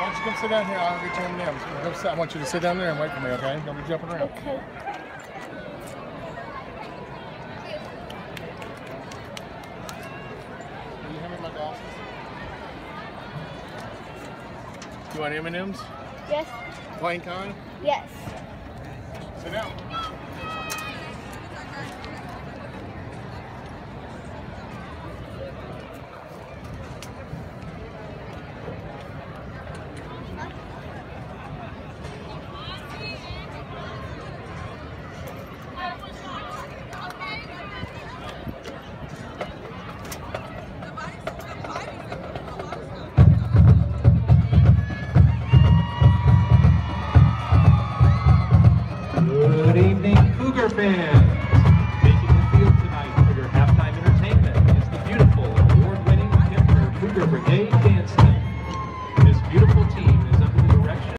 Why don't you come sit down here? I'll get you M&M's. I want you to sit down there and wait for me, okay? Don't be jumping around. Okay. Will you hand me my glasses? You want M&M's? Yes. Plain kind? Yes. Sit down.